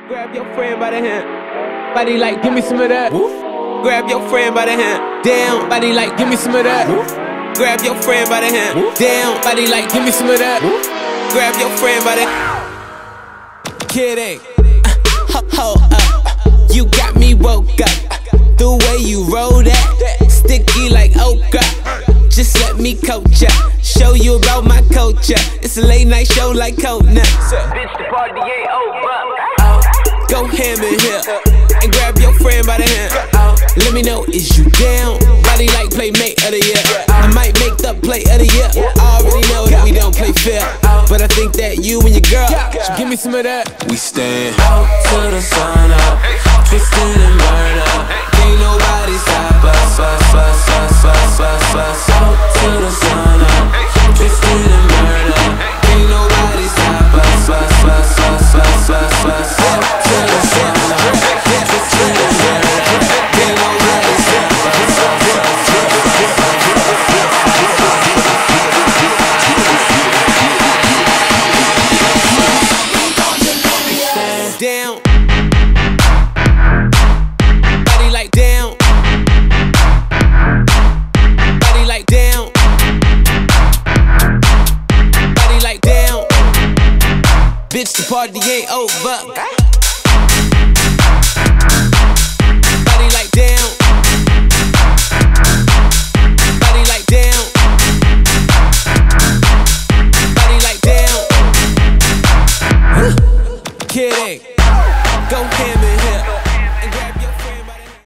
Grab your friend by the hand. Body like, give me some of that. Woof. Grab your friend by the hand. Down. Body like, give me some of that. Woof. Grab your friend by the hand. Woof. Down. Body like, give me some of that. Woof. Grab your friend by the kidding. Hold up. You got me woke up. The way you roll that, sticky like okra. Just let me coach ya, show you about my culture. It's a late night show like Coconut. Bitch, the party ain't over. Go ham in here and grab your friend by the hand. Let me know, is you down? Body like playmate of the year. I might make the play of the year. I already know that we don't play fair, but I think that you and your girl should give me some of that. We stand out till the sun up, twisted and burn up. Ain't nobody stop us, out till the sun up, twisted and burn up. Ain't nobody stop us, out till the sun up, twisted and burn up. Ain't nobody stop us. Down. Body like down. Body like down. Body like down. Bitch, the party ain't over.